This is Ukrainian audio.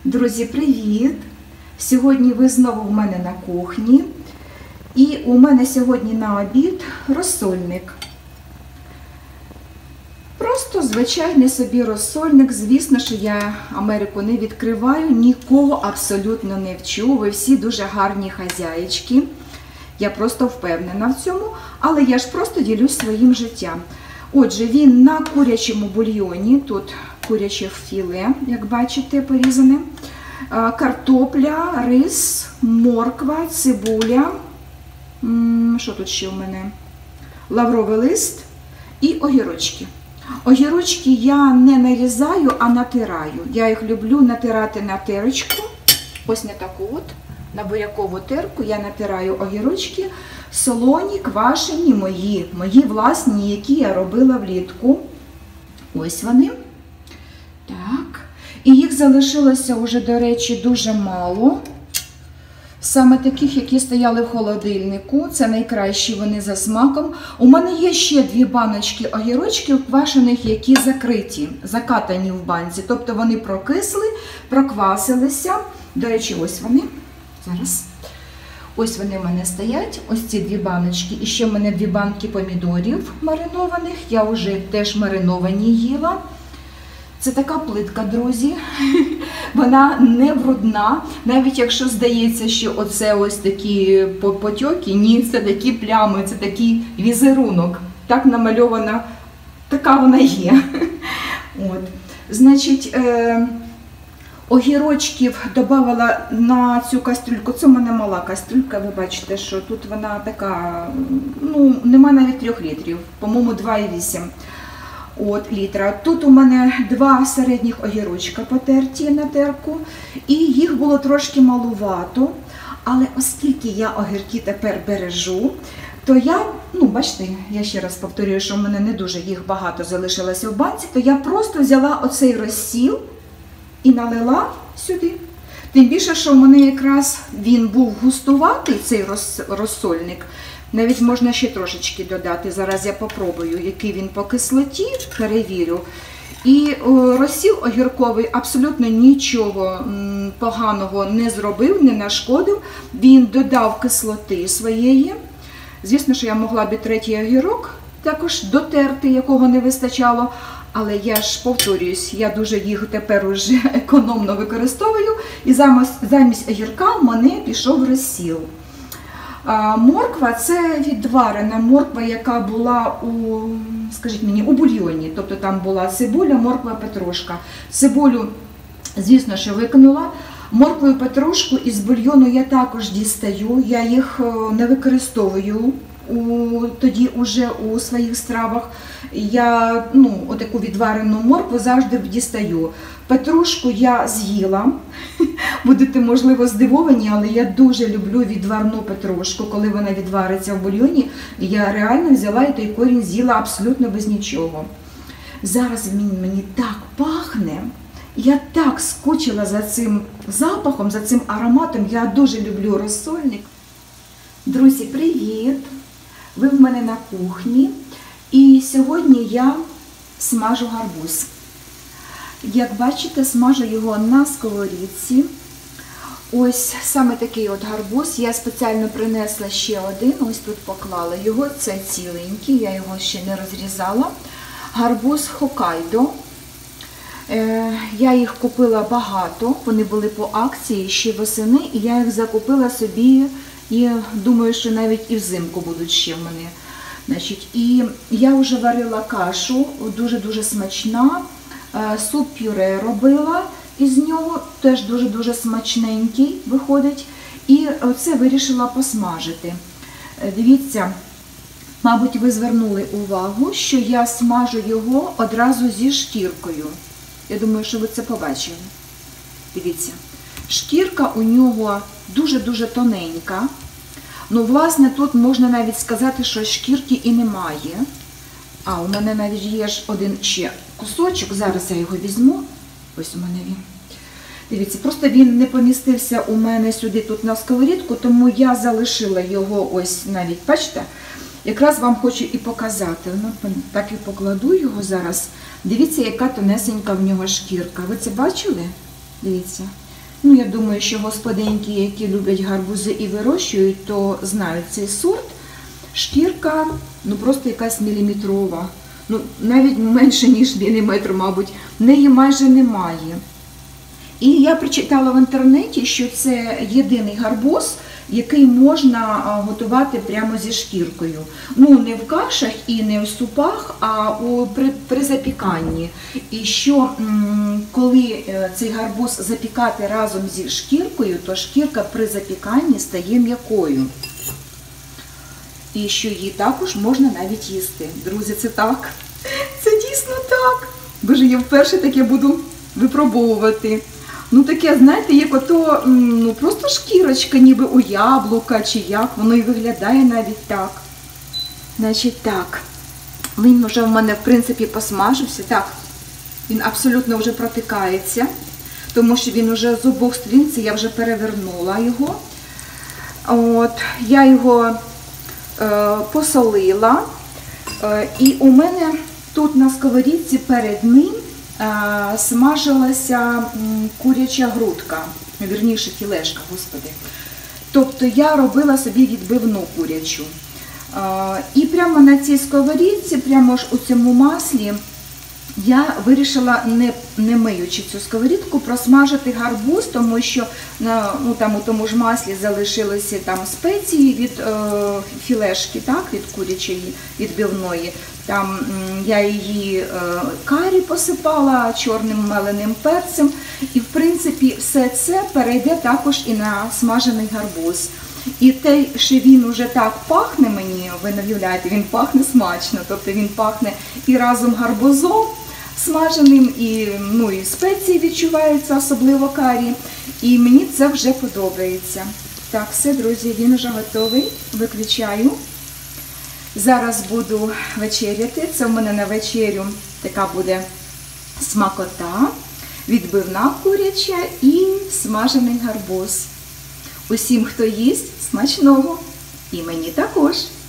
Друзі, привіт! Сьогодні ви знову в мене на кухні. І у мене сьогодні на обід розсольник. Просто звичайний собі розсольник. Звісно, що я Америку не відкриваю, нікого абсолютно не вчу. Ви всі дуже гарні хазяїчки. Я просто впевнена в цьому, але я ж просто ділюсь своїм життям. Отже, він на курячому бульйоні, тут куряче філе, як бачите, порізане, картопля, рис, морква, цибуля, що тут ще у мене? Лавровий лист і огірочки. Огірочки я не нарізаю, а натираю. Я їх люблю натирати на терочку, ось на таку от, на бурякову терку я натираю огірочки, солоні, квашені, мої власні, які я робила влітку. Ось вони. Так. І їх залишилося вже, до речі, дуже мало. Саме таких, які стояли в холодильнику. Це найкращі вони за смаком. У мене є ще 2 баночки огірочків квашених, які закриті, закатані в банці. Тобто вони прокисли, проквасилися. До речі, ось вони. Зараз. Ось вони в мене стоять, ось ці 2 баночки. І ще в мене 2 банки помідорів маринованих. Я вже теж мариновані їла. Це така плитка, друзі. Вона не брудна. Навіть якщо здається, що оце ось такі потьоки, ні, це такі плями, це такий візерунок. Так намальована, така вона є. От. Значить, огірочків додавала на цю кастрюльку. Це в мене мала кастрюлька, ви бачите, що тут вона така, ну, нема навіть 3 літрів, по-моєму 2,8 літра. Тут у мене 2 середніх огірочка потерті на терку, і їх було трошки малувато, але оскільки я огірки тепер бережу, то я, бачите, я ще раз повторюю, що в мене не дуже їх багато залишилося в банці, то я просто взяла оцей розсіл і налила сюди. Тим більше, що в мене якраз він був густуватий, цей розсольник. Навіть можна ще трошечки додати. Зараз я попробую, який він по кислоті, перевірю. І розсіл огірковий абсолютно нічого поганого не зробив, не нашкодив. Він додав кислоти своєї. Звісно, що я могла б і 3-й огірок також дотерти, якого не вистачало. Але я ж повторююсь, я дуже їх тепер уже економно використовую. І замість огірка в мене пішов розсіл. Морква – це відварена морква, яка була у бульйоні. Тобто там була цибуля, морква, петрушка. Цибулю, звісно, що викинула. Моркву і петрушку із бульйону я також дістаю. Я їх не використовую тоді уже у своїх стравах. Я отаку відварену моркву завжди дістаю. Петрушку я з'їла. Будете, можливо, здивовані, але я дуже люблю відварну петрушку. Коли вона відвариться в бульйоні, я реально взяла і той корінь з'їла абсолютно без нічого. Зараз він мені так пахне. Я так скучила за цим запахом, за цим ароматом. Я дуже люблю розсольник. Друзі, привіт! Ви в мене на кухні. І сьогодні я смажу гарбуз. Як бачите, смажу його на сковорідці. Ось саме такий от гарбуз. Я спеціально принесла ще один, ось тут поклала його. Це ціленький, я його ще не розрізала. Гарбуз Хоккайдо. Я їх купила багато, вони були по акції ще восени, і я їх закупила собі, і думаю, що навіть і взимку будуть ще в мене. Значить, і я вже варила кашу, дуже-дуже смачна, суп-пюре робила із нього, теж дуже-дуже смачненький виходить, і оце вирішила посмажити. Дивіться, мабуть, ви звернули увагу, що я смажу його одразу зі шкіркою. Я думаю, що ви це побачили. Дивіться, шкірка у нього дуже-дуже тоненька. Власне, тут можна навіть сказати, що шкірки і немає. А, у мене навіть є ж один ще кусочок. Зараз я його візьму. Ось у мене він. Дивіться, просто він не помістився у мене сюди тут на сковорідку, тому я залишила його ось навіть, бачите? Якраз вам хочу і показати. Так і покладу його зараз. Дивіться, яка тонесенька в нього шкірка. Ви це бачили? Дивіться. Ну, я думаю, що господинки, які люблять гарбузи і вирощують, то знають цей сорт. Шкірка, ну, просто якась міліметрова. Ну, навіть менше, ніж міліметр, мабуть. В неї майже немає. І я прочитала в інтернеті, що це єдиний гарбуз, який можна готувати прямо зі шкіркою. Ну, не в кашах і не в супах, а при запіканні. І що коли цей гарбуз запікати разом зі шкіркою, то шкірка при запіканні стає м'якою. І що її також можна навіть їсти. Друзі, це так. Це дійсно так. Боже, я вперше таке буду випробовувати. Ну таке, знаєте, як ото, ну просто шкірочка, ніби у яблука чи як, воно і виглядає навіть так. Значить так, він вже в мене, в принципі, посмажився. Так, він абсолютно вже протикається, тому що він вже з обох сторін, це я вже перевернула його. От, я його посолила, і у мене тут на сковорідці перед ним смажилася куряча грудка, вірніше філешка, господи. Тобто я робила собі відбивну курячу. І прямо на цій сковорідці, прямо ж у цьому маслі, я вирішила, не миючи цю сковорідку, просмажити гарбуз, тому що ну, там у тому ж маслі залишилися там спеції від філешки, так, від курячої відбивної. Там я її карі посипала чорним меленим перцем. І, в принципі, все це перейде також і на смажений гарбуз. І те, що він уже так пахне мені, ви не уявляєте, він пахне смачно. Тобто він пахне і разом гарбузом смаженим, і, ну, і спеції відчуваються, особливо карі. І мені це вже подобається. Так, все, друзі, він вже готовий. Виключаю. Зараз буду вечеряти. Це в мене на вечерю така буде смакота, відбивна куряча і смажений гарбуз. Усім, хто їсть, смачного. І мені також.